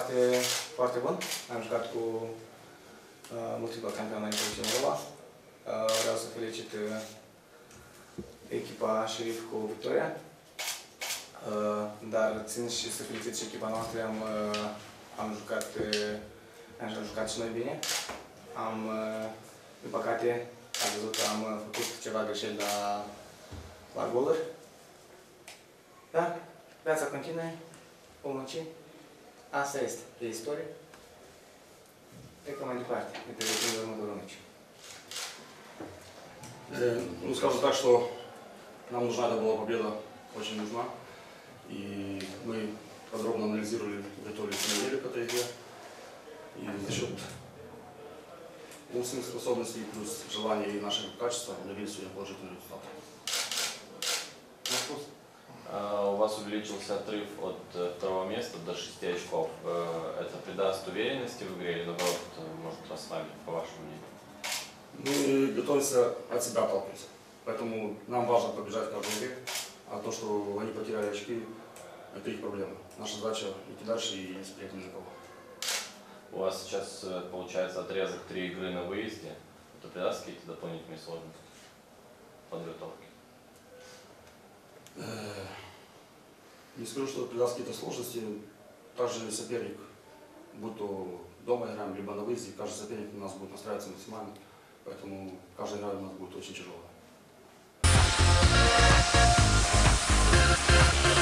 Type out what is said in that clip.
foarte bun. Am jucat cu multipla campioană din Cineva. Vreau să felicit echipa Șerif cu victoria. Dar țin și să felicit și echipa noastră. Am jucat și noi bine. Din păcate, am văzut că am făcut ceva greșeli la goluri. Dar viața continuă, o munci. Asta este, e istorie. Trecem mai departe, ne pregătim de următorul meci. Ну, скажу так, что нам нужна эта была победа, очень нужна. И мы подробно анализировали, готовились на неделю к этой игре. И за счет умственных способностей, плюс желания и нашего качества добились сегодня положительного результата. У вас увеличился отрыв от второго места до 6 очков. Это придаст уверенности в игре или наоборот может расслабить, по вашему мнению? Мы готовимся от себя отталкиваться. Поэтому нам важно побежать в каждой игре. А то, что они потеряли очки, это их проблема. Наша задача идти дальше и не спрятать ни за кого. У вас сейчас получается отрезок 3 игры на выезде. Это придаст какие-то дополнительные сложности подготовки? Не скажу, что придаст какие-то сложности. Также соперник, будь то дома играем, либо на выезде, каждый соперник у нас будет настраиваться максимально. Поэтому каждая игра у нас будет очень тяжелая.